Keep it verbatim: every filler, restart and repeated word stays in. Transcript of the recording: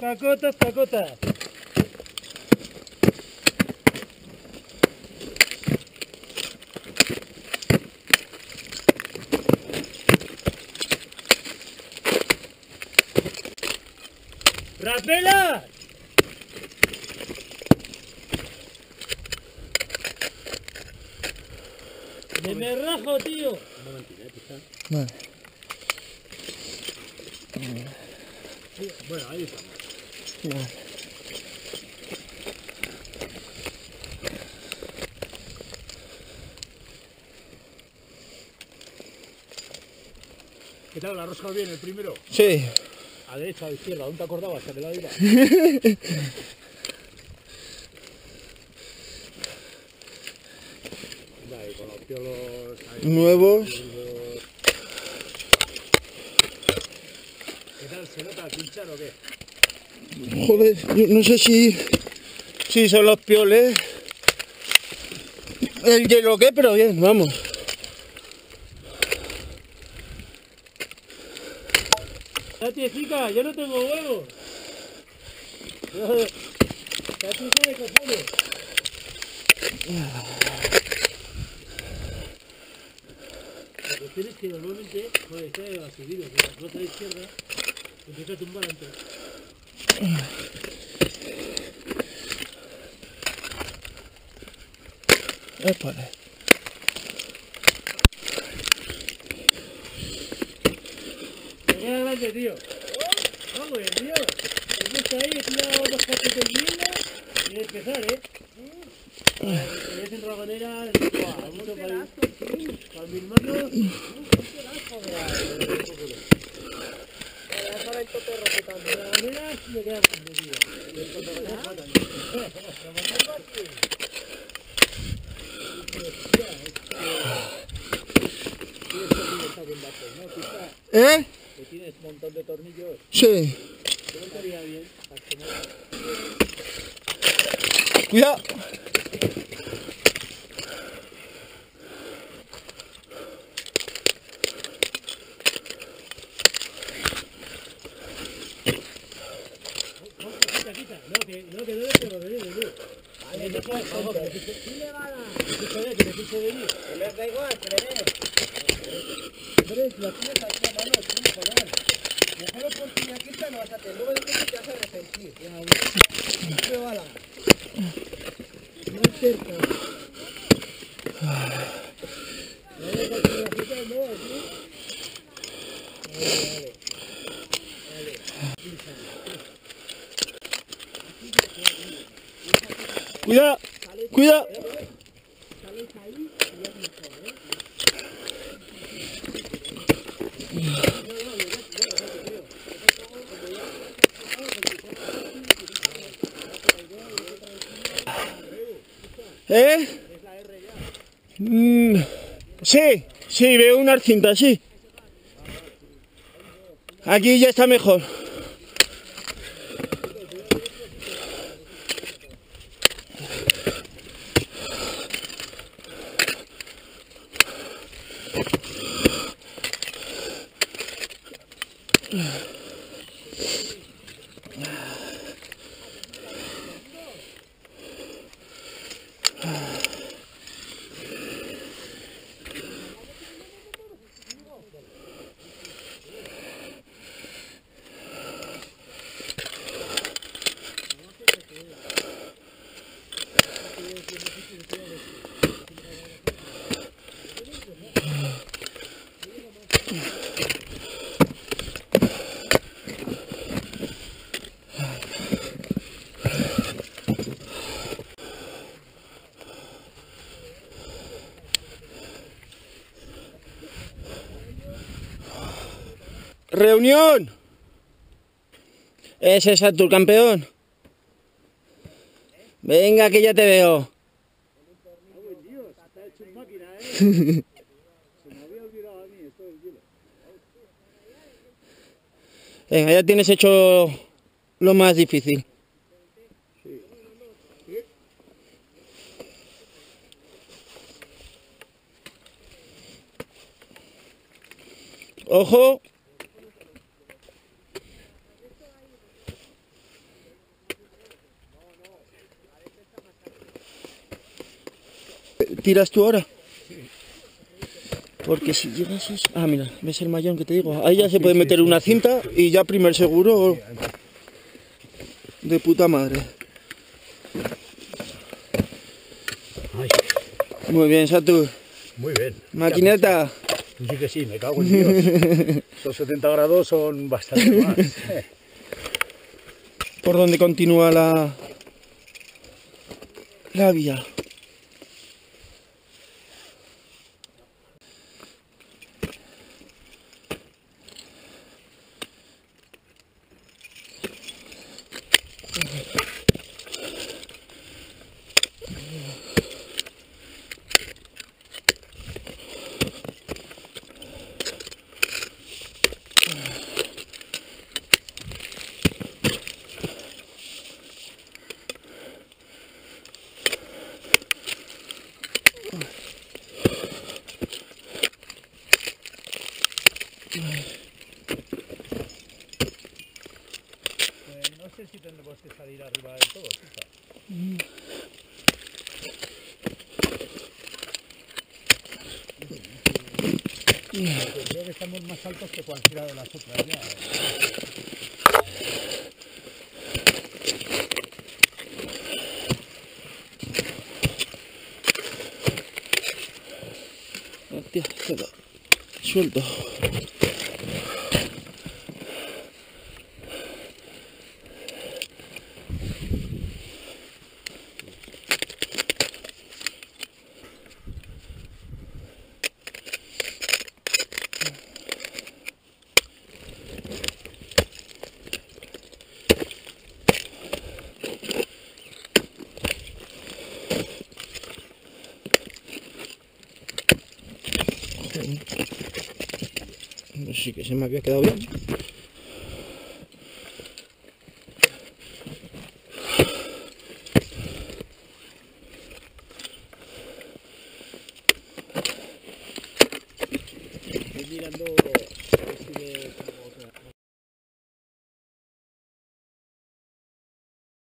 Cacotas, cacotas. ¡Rapela! ¡Me me rajo, tío! Un momentito, ¿eh? Vale. Bueno, ahí está. Vale. ¿Qué tal? ¿La has roscado bien el primero? Sí. A derecha, a izquierda, ¿aún te acordabas que te la iba? Vale, con los piolos ahí. Nuevos. ¿Qué tal? ¿Se nota al pinchar o qué? Joder, yo no sé si... Si son los pioles. El hielo qué, pero bien, vamos. Ya tiecica, yo no tengo huevos. Ya tiecica de cojones. La cuestión es que normalmente, joder, está a subir, de la flota de izquierda, empieza a tumbar antes. Espera. Me queda grande, tío. Vamos, el tío. He puesto ahí, he tirado dos capas de hielo y empezar, ¿eh? Te ves en rabanera, ¡buah! Mucho para ir. Para mis manos. Para el tope rotando. La rabanera me queda grande, tío. Y el tope también. ¿Eh? Que tienes un montón de tornillos. Sí. Yo no estaría bien. Cuidado. Quita, quita. No, que no, que no le tengo que venir, tú. Vale, no puedes, por favor. Dile, bala. Que me fiche de mí. Que les da igual, que le dé. Hombre, si la tienes aquí a mano, tú, joder. Mejor por si la quita no vas a tener. Luego de que te vas a arrepentir. Ya, dile, bala. Más cerca. No le das una quita, no, aquí. Vale, vale. Cuidado. Cuidado. ¿Eh? Mm, sí, sí, veo unas cintas, sí. Aquí ya está mejor. Reunión. ¿Es esa tu campeón? Venga, que ya te veo. Venga, ya tienes hecho lo más difícil. Ojo. tiras tú ahora? Porque si llegas eso... Ah, mira, ves el mallón que te digo. Ahí ya se puede meter una cinta y ya primer seguro de puta madre. Ay, Muy bien, Satu. muy bien. Maquineta. Tú sí que sí, me cago en Dios. Los setenta grados son bastante más. ¿Por dónde continúa la, la vía? No sé si tendremos que salir arriba del todo, quizá. Creo que estamos más altos que cualquiera de las otras ya. Hostia, queda suelto. Sí que se me había quedado bien. Estoy mirando